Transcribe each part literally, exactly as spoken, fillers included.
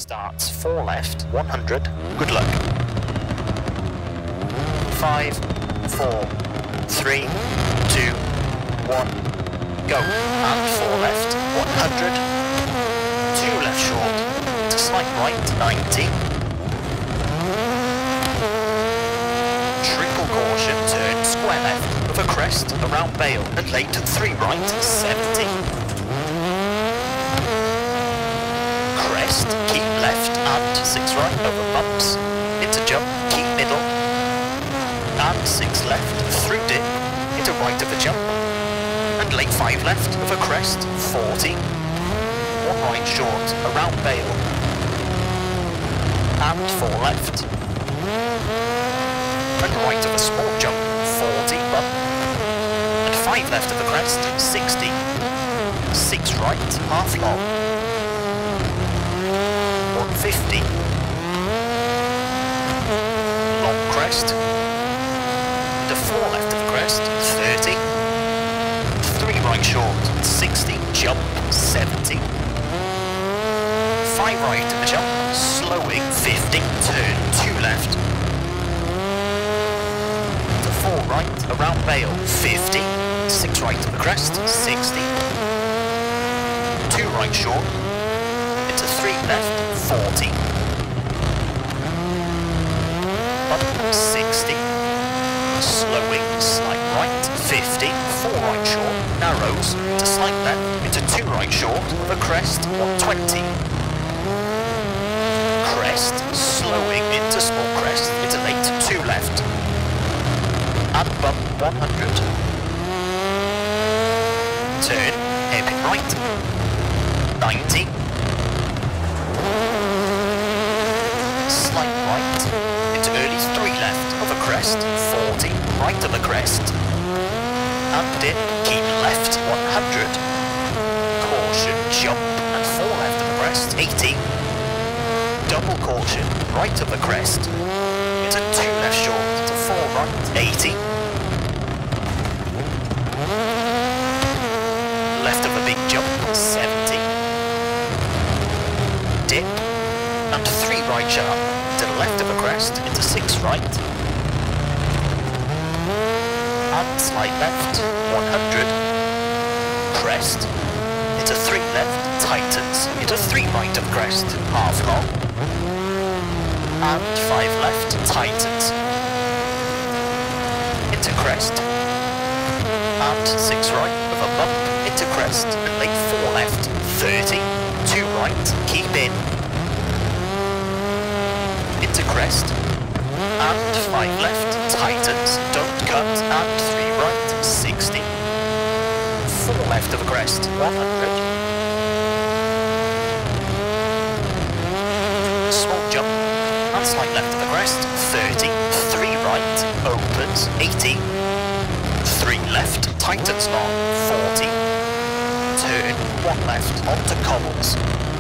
Starts four left, one hundred. Good luck. Five, four, three, two, one, go. And four left, one hundred. Two left short, to slight right, ninety. Triple caution, turn square left, of a crest, around Bale, and late three right, seventy. Crest, keep left, and six right, over bumps. Into jump, keep middle. And six left, through dip, into right of a jump. And late five left, of a crest, forty. One right short, around Bale. And four left. And right of a small jump, forty, bump. And five left of the crest, sixty. Six right, half long. one fifty. Long crest. Into four left of the crest, thirty. Three right short, sixty, jump, seventy. Five right of the jump, slowing, fifty, turn two left. To four right, around Bale, fifty. Six right of the crest, sixty. Two right short. Into three left, forty. Up, sixty. Slowing, slight right, fifty. Four right short, narrows, to slight left, into two right short, of a crest, one twenty. Crest, slowing into small crest, into late, two left. And bump, one hundred. Turn, hairpin right, ninety. Slight right, into early three left, of a crest, forty, right of a crest. And dip, keep left, one hundred. Caution, jump, and four left of the crest, eighty. Double caution, right of the crest. Into two left short, to four right, eighty. Left of a big jump, seventy. Dip, and three right sharp, to the left of a crest, into six right. And slight left, one hundred. Crest, into three left, tightens, into three right of crest, half long. And five left, tightens. Into crest. And six right, of a bump, into crest, and late four left, thirty. Two right, keep in. Into crest. And five left, tightens, don't cut, and three right, sixty. Four left of a crest, one hundred. Small jump, and slight left of the crest, thirty. Three right, opens, eighty. Three left, tightens long, forty. Turn, one left, onto cobbles.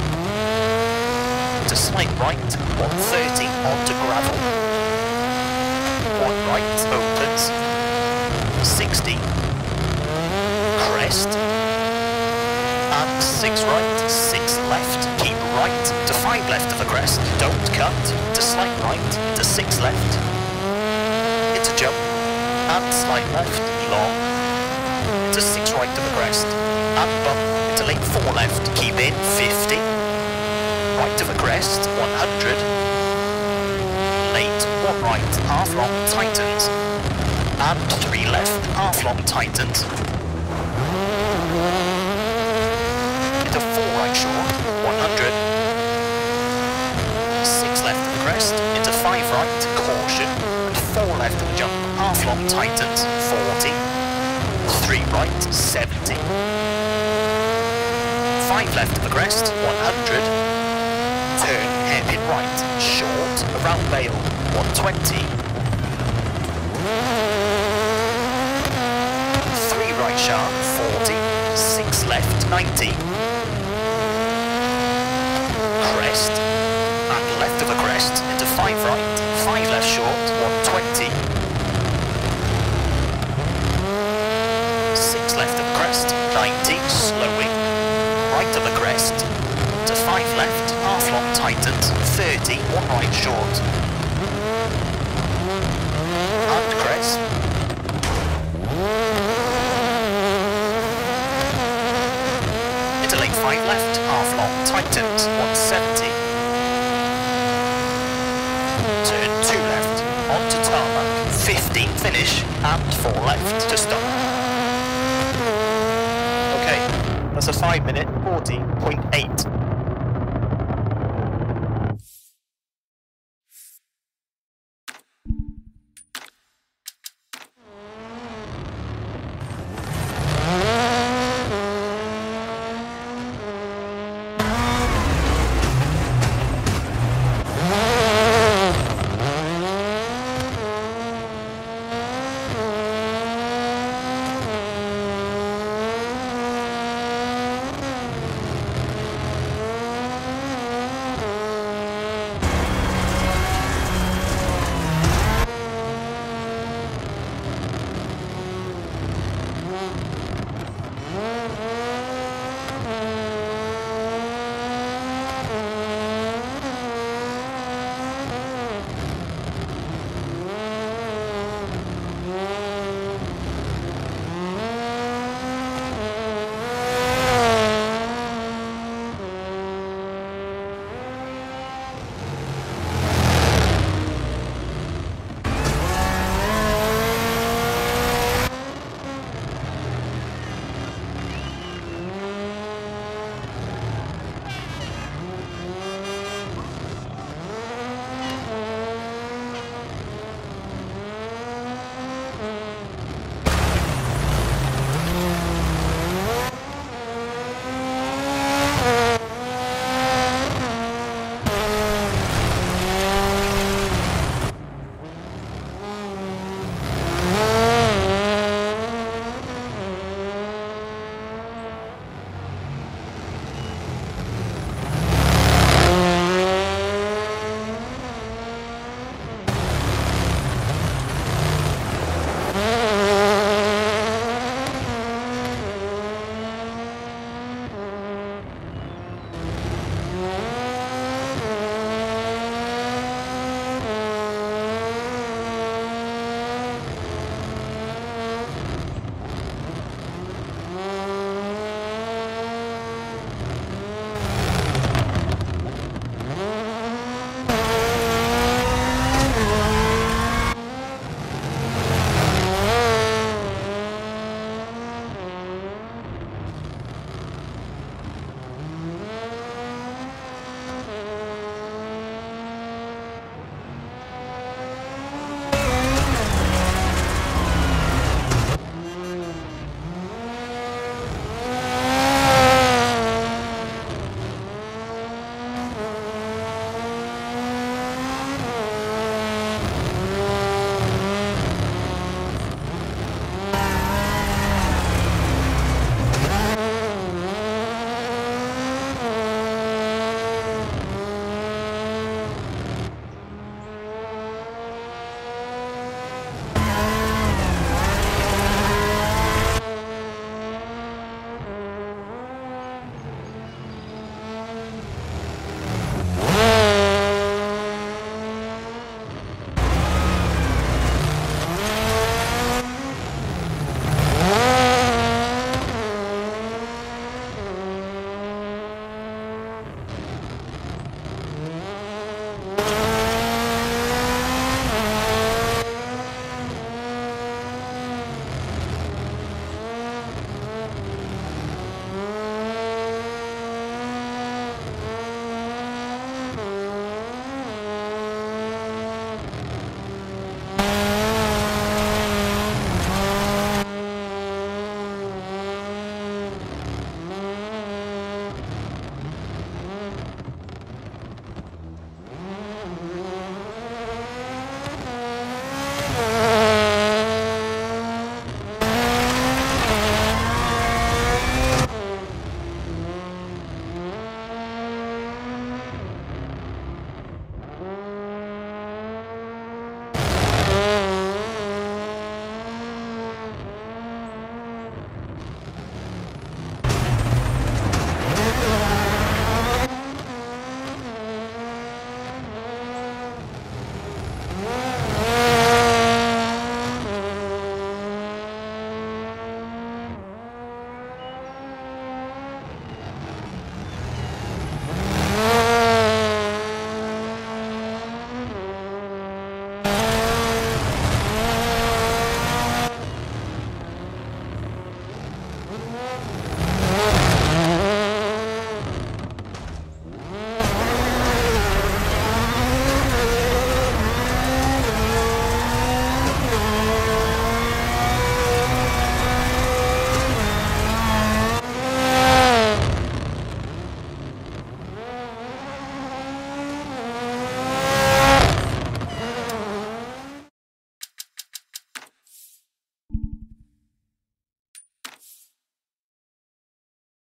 To slight right, one thirty, onto gravel. One right, opens, sixty. Crest. And six right, six left, keep right, to five left of the crest, don't cut, to slight right, to six left. Into jump, and slight left, long. To six right of the crest, and bump, into late four left, keep in, fifty. Right of a crest, one hundred. Late, one right, half long, tightens. And three left, half long, tightens. Into four right short, one hundred. Six left of the crest, into five right, caution. And four left of the jump, half long, tightens, forty. Three right, seventy. Five left of the crest, one hundred. Turn, hairpin right, short, around Bale, one twenty. Three right sharp, forty. Six left, ninety. Crest, and left of a crest, into five right, five left short, one twenty. Six left of crest, ninety, slowing. Right of a crest, to five left, half long tightens, thirty, one right short. And crest. Into lane five left, half long tightens, one seventy. Turn two left, onto tarmac, fifteen finish, and four left to stop. Okay, that's a five minute fourteen point eight.